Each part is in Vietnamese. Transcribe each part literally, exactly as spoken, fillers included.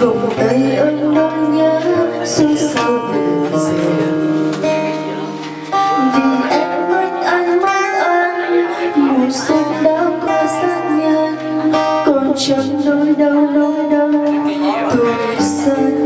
vòng tay ôm nỗi nhớ xót xa buồn rầu. Vì em mất anh mất anh, mùa xuân đã qua sát nhân, còn chẳng nỗi đau nỗi đau tuổi xanh.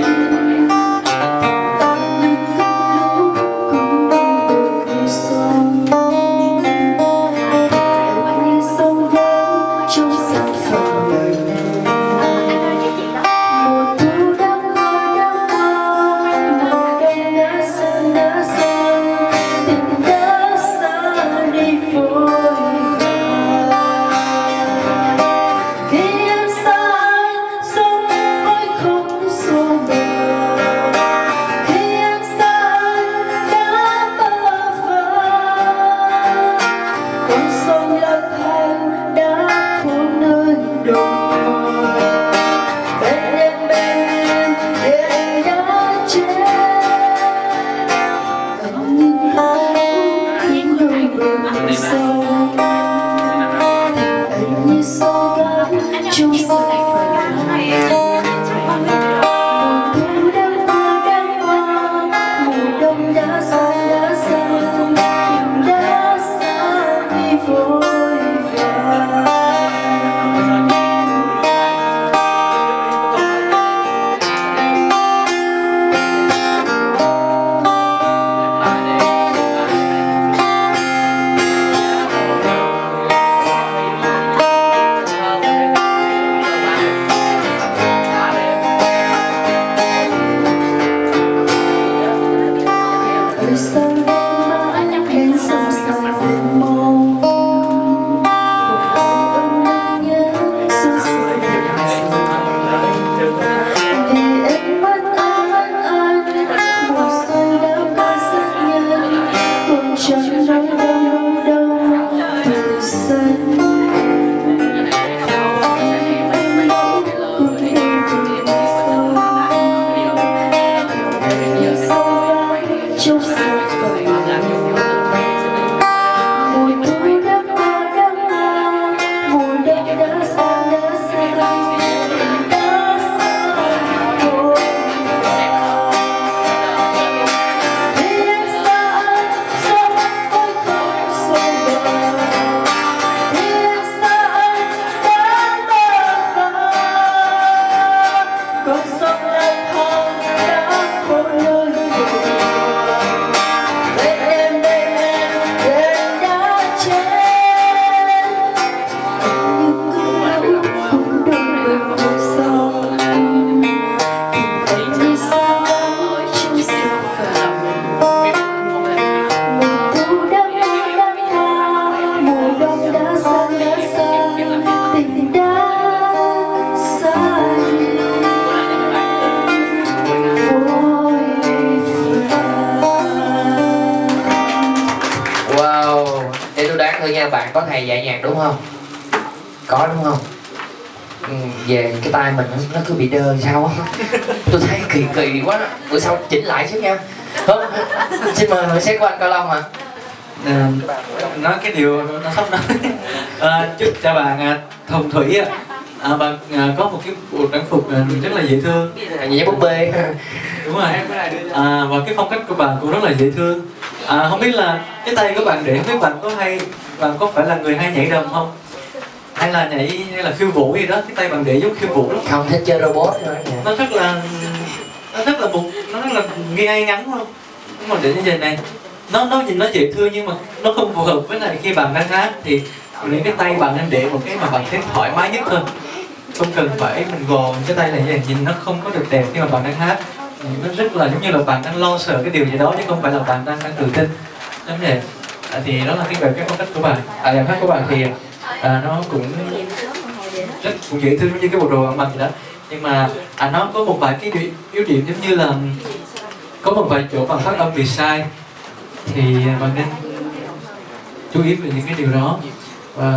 Bạn có thầy dạy nhạc đúng không? Có đúng không? Ừ, về cái tay mình nó, nó cứ bị đơ sao á. Tôi thấy kỳ kỳ quá. Bữa sau chỉnh lại xíu nha. Không, xin mời hỏi xét của anh Cao Long ạ. À, nói cái điều nó sắp nói. À, chúc cho bạn à, Hồng Thủy à, à, bạn à, có một cái bộ trang phục à, rất là dễ thương. Như búp bê. Đúng rồi. À, và cái phong cách của bạn cũng rất là dễ thương. À, không biết là cái tay của bạn để không biết bạn có hay bạn có phải là người hay nhảy đầm không? Hay là nhảy hay là khiêu vũ gì đó, cái tay bạn để giống khiêu vũ lắm. Không thích chơi robot nữa. Nó rất là nó rất là một nó rất là ngay ngắn không? Đúng rồi, để như vậy này. Nó nó nhìn nó dễ thương nhưng mà nó không phù hợp với lại khi bạn đang hát thì những cái tay bạn nên để một cái mà bạn thấy thoải mái nhất thôi. Không cần phải mình gò cái tay này như vậy, nhìn nó không có được đẹp khi mà bạn đang hát. Nó rất là giống như là bạn đang lo sợ cái điều gì đó chứ không phải là bạn đang đang tự tin. Đúng vậy. À, thì đó là cái về cái phong cách của bạn, à, giọng hát của bạn thì à, nó cũng rất cũng dễ thương như cái bộ đồ ăn mặc gì đó, nhưng mà à, nó có một vài cái yếu điểm giống như là có một vài chỗ bạn phát âm bị sai thì bạn nên chú ý về những cái điều đó. Và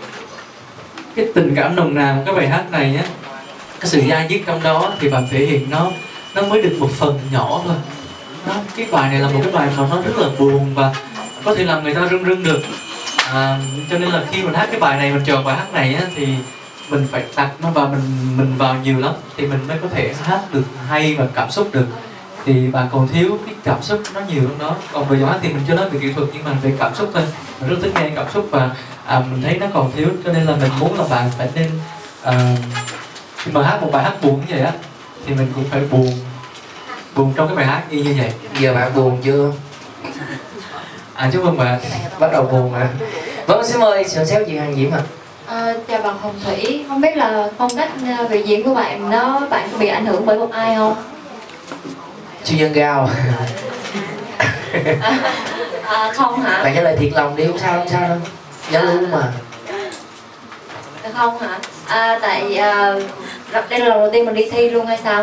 cái tình cảm nồng nàn cái bài hát này nhé, cái sự da diết trong đó thì bạn thể hiện nó nó mới được một phần nhỏ thôi. Nó, cái bài này là một cái bài mà nó rất là buồn và có thể làm người ta rưng rưng được. À, cho nên là khi mình hát cái bài này, mình chọn bài hát này á, thì mình phải đặt nó vào mình mình vào nhiều lắm thì mình mới có thể hát được hay và cảm xúc được. Thì bạn còn thiếu cái cảm xúc nó nhiều hơn đó. Còn về giọng hát thì mình chưa nói về kỹ thuật nhưng mà về cảm xúc thôi, mình rất thích nghe cảm xúc và à, mình thấy nó còn thiếu, cho nên là mình muốn là bạn phải nên à, khi mà hát một bài hát buồn như vậy á thì mình cũng phải buồn buồn trong cái bài hát y như vậy. Giờ bạn buồn chưa? À chúc mừng bạn. Bắt đầu buồn à? Vâng, xin mời sự xéo chị Hằng Diễm ạ. À, chào bạn Hồng Thủy, không biết là phong cách ờ, biểu diễn của bạn nó bạn có bị ảnh hưởng bởi một ai không? Chuyên nhân Gao. À, à, không hả? Bạn trả lời thiệt lòng đi, không sao, không sao đâu. Giao lưu mà. Không hả? À, tại à, đây là lần đầu tiên mình đi thi luôn hay sao?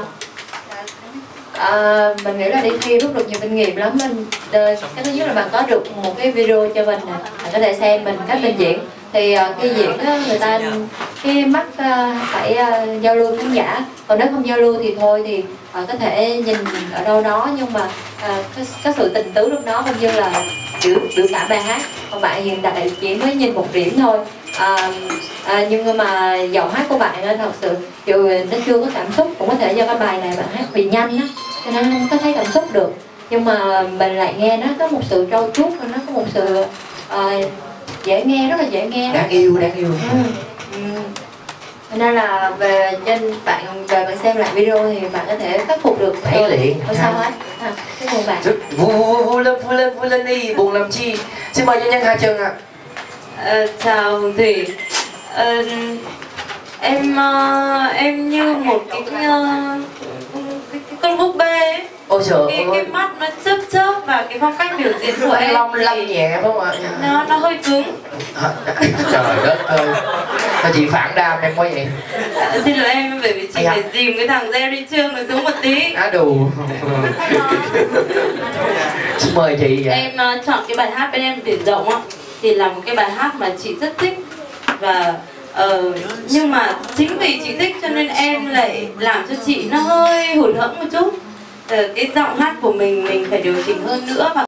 À, mình nghĩ là đi thi rút được nhiều kinh nghiệm lắm. Mình cái thứ nhất là bạn có được một cái video cho mình nè, bạn có thể xem mình cách mình diễn. Thì uh, khi diễn á, người ta cái mắt uh, phải uh, giao lưu với khán giả, còn nếu không giao lưu thì thôi thì uh, có thể nhìn ở đâu đó, nhưng mà uh, có, có sự tình tứ lúc đó cũng như là biểu biểu cảm bài hát. Còn bạn hiện tại chỉ mới nhìn một điểm thôi. À, à, nhưng mà giọng hát của bạn thật sự dù nó chưa có cảm xúc, cũng có thể do cái bài này bạn hát bị nhanh á cho nên không có thấy cảm xúc được, nhưng mà mình lại nghe nó có một sự trau chuốt, nó có một sự uh, dễ nghe, rất là dễ nghe, đáng yêu, đáng yêu. Ừ. Ừ. Nên là về trên bạn về bạn xem lại video thì bạn có thể khắc phục được. Thấy liền. Không sao hết. À, chúc mừng bạn. Vui vui vui lên vui lên vui lên đi, buồn làm chi. Xin mời cho nhân Hà Trần ạ. Ờ, chào Hồng Thủy. Ờ, em ờ, em như một cái, ờ, cái, cái con búp bê ấy. Ôi trời Cái, ơi. cái mắt nó chớp chớp và cái phong cách biểu diễn của em Long thì lanh nhẹ phải không ạ? nó nó hơi cứng. Trời đất ơi. Sao chị phản đam em quá vậy? À, xin lỗi em bởi vì chị Dạ. phải dìm cái thằng Jerry Trương nó xuống một tí. Á đù. Xin mời chị vậy. Em ờ, chọn cái bài hát bên em Biển Rộng á thì là một cái bài hát mà chị rất thích, và ờ, nhưng mà chính vì chị thích cho nên em lại làm cho chị nó hơi hụt hẫng một chút. Ờ, cái giọng hát của mình mình phải điều chỉnh hơn nữa và